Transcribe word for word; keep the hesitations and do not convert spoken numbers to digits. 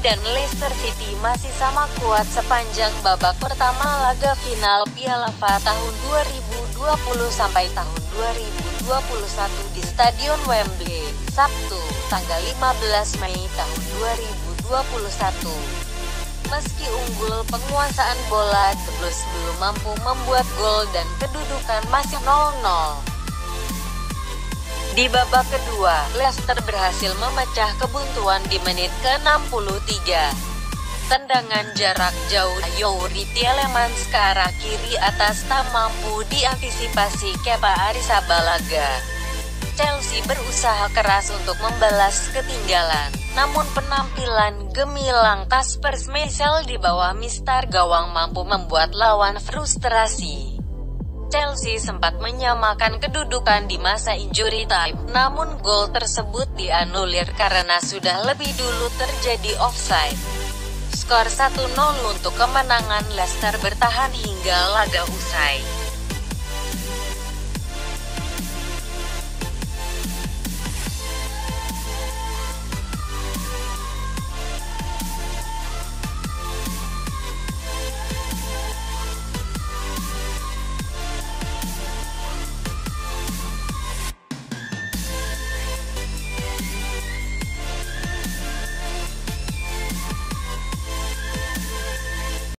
dan Leicester City masih sama kuat sepanjang babak pertama laga final Piala F A tahun dua ribu dua puluh sampai tahun dua ribu dua puluh satu di Stadion Wembley, Sabtu, tanggal lima belas Mei tahun dua ribu dua puluh satu. Meski unggul penguasaan bola, The Blues belum mampu membuat gol dan kedudukan masih nol nol. Di babak kedua, Leicester berhasil memecah kebuntuan di menit ke enam puluh tiga. Tendangan jarak jauh Youri Tielemans ke arah kiri atas tak mampu diantisipasi Kepa Arrizabalaga. Chelsea berusaha keras untuk membalas ketinggalan, namun penampilan gemilang Kasper Schmeichel di bawah mistar gawang mampu membuat lawan frustrasi. Chelsea sempat menyamakan kedudukan di masa injury time, namun gol tersebut dianulir karena sudah lebih dulu terjadi offside. Skor satu nol untuk kemenangan Leicester bertahan hingga laga usai.